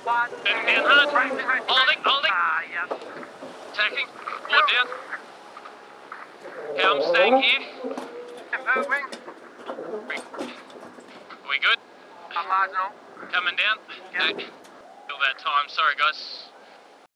Moving down hard. Holding. Yep. Attacking. Board down. Okay, I'm staying here. Moving. We good? I'm marginal. Coming down. Yep. Okay. Till that time. Sorry, guys.